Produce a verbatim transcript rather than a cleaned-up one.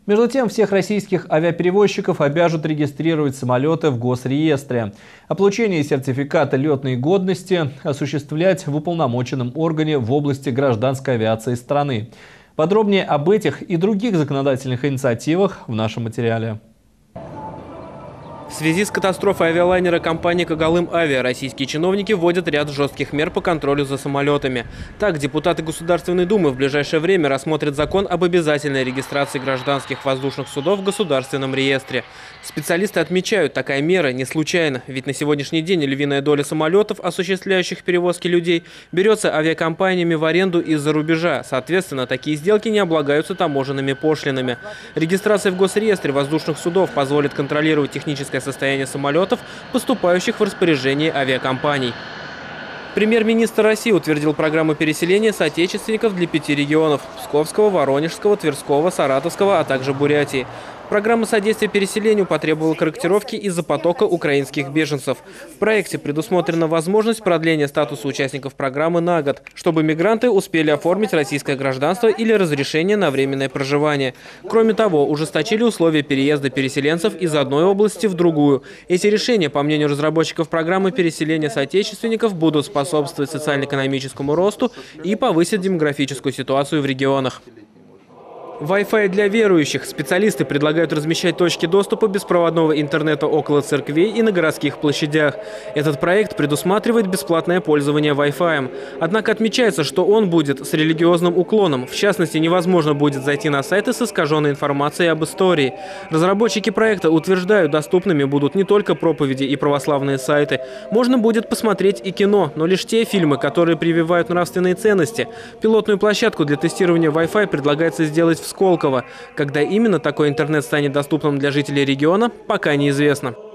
Между тем, всех российских авиаперевозчиков обяжут регистрировать самолеты в госреестре. А получение сертификата летной годности осуществлять в уполномоченном органе в области гражданской авиации страны. Подробнее об этих и других законодательных инициативах в нашем материале. В связи с катастрофой авиалайнера компании «Когалым Авиа» российские чиновники вводят ряд жестких мер по контролю за самолетами. Так, депутаты Государственной Думы в ближайшее время рассмотрят закон об обязательной регистрации гражданских воздушных судов в государственном реестре. Специалисты отмечают, такая мера не случайна, ведь на сегодняшний день львиная доля самолетов, осуществляющих перевозки людей, берется авиакомпаниями в аренду из-за рубежа. Соответственно, такие сделки не облагаются таможенными пошлинами. Регистрация в госреестре воздушных судов позволит контролировать техническое состояние самолетов, поступающих в распоряжение авиакомпаний. Премьер-министр России утвердил программу переселения соотечественников для пяти регионов – Псковского, Воронежского, Тверского, Саратовского, а также Бурятии. Программа содействия переселению потребовала корректировки из-за потока украинских беженцев. В проекте предусмотрена возможность продления статуса участников программы на год, чтобы мигранты успели оформить российское гражданство или разрешение на временное проживание. Кроме того, ужесточили условия переезда переселенцев из одной области в другую. Эти решения, по мнению разработчиков программы переселения соотечественников, будут способствовать социально-экономическому росту и повысить демографическую ситуацию в регионах. Wi-Fi для верующих. Специалисты предлагают размещать точки доступа беспроводного интернета около церквей и на городских площадях. Этот проект предусматривает бесплатное пользование Wi-Fi. Однако отмечается, что он будет с религиозным уклоном. В частности, невозможно будет зайти на сайты с искаженной информацией об истории. Разработчики проекта утверждают, доступными будут не только проповеди и православные сайты. Можно будет посмотреть и кино, но лишь те фильмы, которые прививают нравственные ценности. Пилотную площадку для тестирования Wi-Fi предлагается сделать в Сколково. Когда именно такой интернет станет доступным для жителей региона, пока неизвестно.